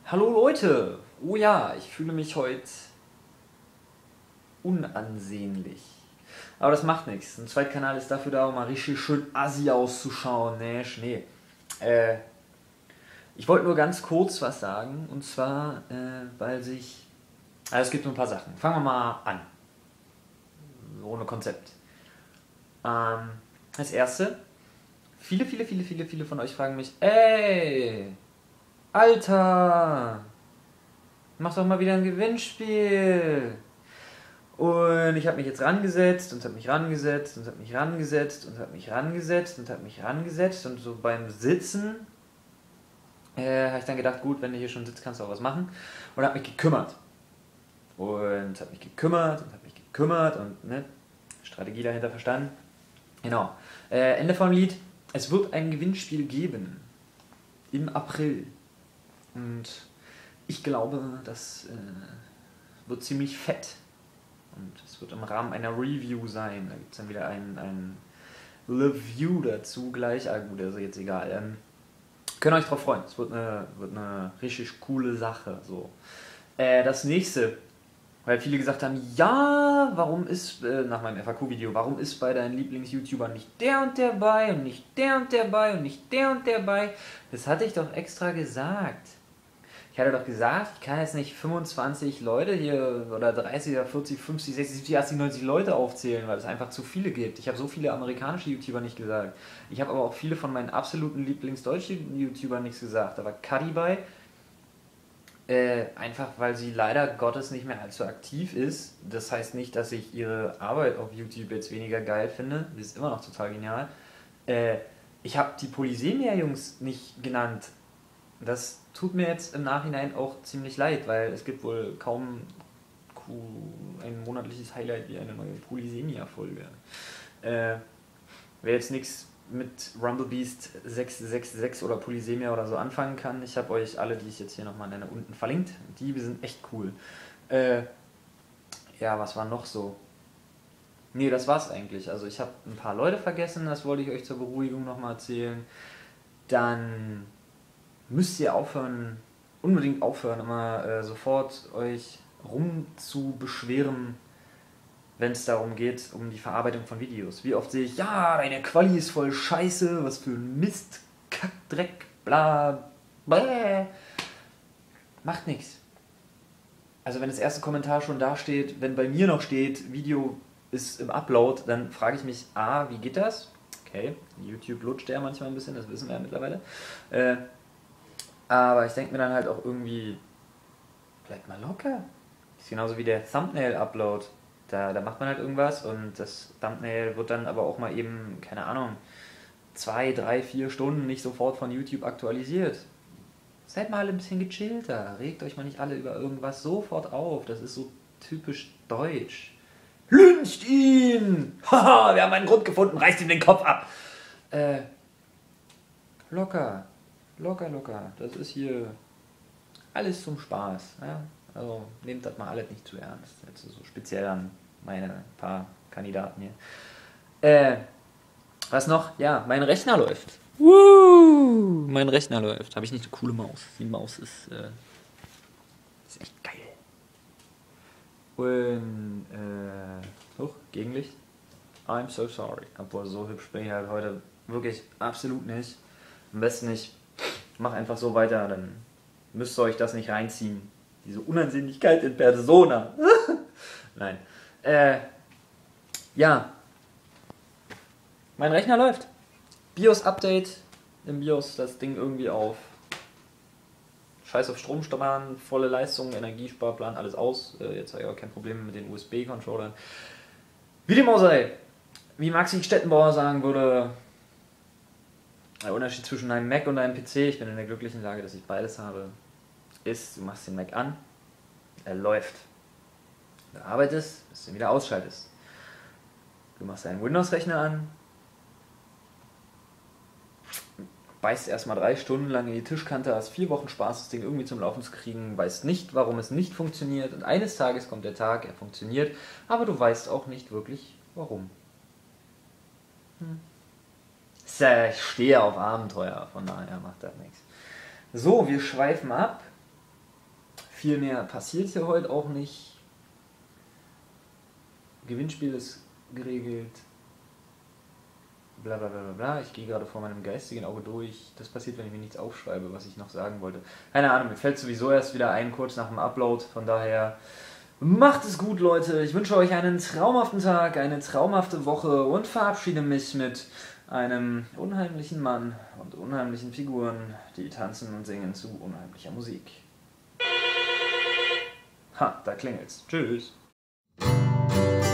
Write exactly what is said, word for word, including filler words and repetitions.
Hallo Leute! Oh ja, ich fühle mich heute unansehnlich. Aber das macht nichts. Ein Zweitkanal ist dafür da, um mal richtig schön assi auszuschauen. Nee, Schnee. Äh, ich wollte nur ganz kurz was sagen. Und zwar, äh, weil sich... Also es gibt nur ein paar Sachen. Fangen wir mal an. Ohne Konzept. Ähm, das erste. Viele, viele, viele, viele, viele von euch fragen mich, ey, Alter, mach doch mal wieder ein Gewinnspiel. Und ich habe mich jetzt rangesetzt und habe mich rangesetzt und habe mich rangesetzt und habe mich rangesetzt und habe mich rangesetzt und so beim Sitzen äh, habe ich dann gedacht, gut, wenn du hier schon sitzt, kannst du auch was machen. Und habe mich gekümmert. Und habe mich gekümmert und habe mich gekümmert und ne, Strategie dahinter verstanden. Genau. Äh, Ende vom Lied. Es wird ein Gewinnspiel geben. Im April. Und ich glaube, das äh, wird ziemlich fett. Und es wird im Rahmen einer Review sein. Da gibt es dann wieder ein, ein Review dazu gleich. Ah gut, also jetzt egal. Ähm, könnt ihr euch drauf freuen. Es wird eine, wird eine richtig coole Sache. So. Äh, das nächste. Weil viele gesagt haben, ja, warum ist, äh, nach meinem F A Q-Video, warum ist bei deinen Lieblings-YouTubern nicht der und der bei und nicht der und der bei und nicht der und der bei? Das hatte ich doch extra gesagt. Ich hatte doch gesagt, ich kann jetzt nicht fünfundzwanzig Leute hier oder dreißig oder vierzig, fünfzig, sechzig, siebzig, achtzig, neunzig Leute aufzählen, weil es einfach zu viele gibt. Ich habe so viele amerikanische YouTuber nicht gesagt. Ich habe aber auch viele von meinen absoluten Lieblings-deutschen YouTubern nichts gesagt. Da war Cuddy bei. Äh, einfach weil sie leider Gottes nicht mehr allzu aktiv ist. Das heißt nicht, dass ich ihre Arbeit auf YouTube jetzt weniger geil finde. Die ist immer noch total genial. Äh, ich habe die Polysemia-Jungs nicht genannt. Das tut mir jetzt im Nachhinein auch ziemlich leid, weil es gibt wohl kaum ein monatliches Highlight wie eine neue Polysemia-Folge. Äh, wer jetzt nichts mit Rumblebeast sechs sechs sechs oder Polysemia oder so anfangen kann, ich habe euch alle, die ich jetzt hier nochmal nenne, unten verlinkt. Die sind echt cool. Äh, ja, was war noch so? Nee, das war's eigentlich. Also ich habe ein paar Leute vergessen, das wollte ich euch zur Beruhigung nochmal erzählen. Dann müsst ihr aufhören, unbedingt aufhören, immer äh, sofort euch rumzubeschweren, wenn es darum geht, um die Verarbeitung von Videos. Wie oft sehe ich, ja, deine Quali ist voll scheiße, was für ein Mist, Kack, Dreck, bla, bläh. Macht nichts. Also wenn das erste Kommentar schon da steht, wenn bei mir noch steht, Video ist im Upload, dann frage ich mich, A, wie geht das? Okay, YouTube lutscht ja manchmal ein bisschen, das wissen wir ja mittlerweile. Äh, aber ich denke mir dann halt auch irgendwie, bleibt mal locker. Das ist genauso wie der Thumbnail-Upload. Da, da macht man halt irgendwas und das Thumbnail wird dann aber auch mal eben, keine Ahnung, zwei, drei, vier Stunden nicht sofort von YouTube aktualisiert. Seid mal alle ein bisschen gechillter. Regt euch mal nicht alle über irgendwas sofort auf. Das ist so typisch deutsch. Lyncht ihn! Haha, wir haben einen Grund gefunden, reißt ihm den Kopf ab. Äh, locker. Locker, locker. Das ist hier alles zum Spaß. Ja? Also nehmt das mal alles nicht zu ernst. Jetzt so speziell an meine paar Kandidaten hier. Äh, was noch? Ja, mein Rechner läuft. Woo! Mein Rechner läuft. Habe ich nicht eine coole Maus? Die Maus ist, äh, ist echt geil. Und, äh, hoch, Gegenlicht. I'm so sorry. Obwohl, so hübsch bin ich halt heute wirklich absolut nicht. Am besten nicht. Mach einfach so weiter, dann müsst ihr euch das nicht reinziehen. Diese Unansehnlichkeit in Persona. Nein. Äh, ja. Mein Rechner läuft. BIOS-Update. Im BIOS das Ding irgendwie auf. Scheiß auf Stromsparen, volle Leistung, Energiesparplan, alles aus. Äh, jetzt habe ich auch kein Problem mit den U S B-Controllern. Wie dem auch sei. Wie Maxi Stettenbauer sagen würde, der Unterschied zwischen einem Mac und einem P C, ich bin in der glücklichen Lage, dass ich beides habe, ist, du machst den Mac an, er läuft. Du arbeitest, bis du ihn wieder ausschaltest. Du machst deinen Windows-Rechner an, beißt erstmal drei Stunden lang in die Tischkante, hast vier Wochen Spaß, das Ding irgendwie zum Laufen zu kriegen, weißt nicht, warum es nicht funktioniert und eines Tages kommt der Tag, er funktioniert, aber du weißt auch nicht wirklich, warum. Hm. Ich stehe auf Abenteuer, von daher macht das nichts. So, wir schweifen ab. Viel mehr passiert hier heute auch nicht. Gewinnspiel ist geregelt. Bla bla bla bla. Ich gehe gerade vor meinem geistigen Auge durch. Das passiert, wenn ich mir nichts aufschreibe, was ich noch sagen wollte. Keine Ahnung, mir fällt sowieso erst wieder ein, kurz nach dem Upload. Von daher macht es gut, Leute. Ich wünsche euch einen traumhaften Tag, eine traumhafte Woche und verabschiede mich mit einem unheimlichen Mann und unheimlichen Figuren, die tanzen und singen zu unheimlicher Musik. Ha, da klingelt's. Tschüss.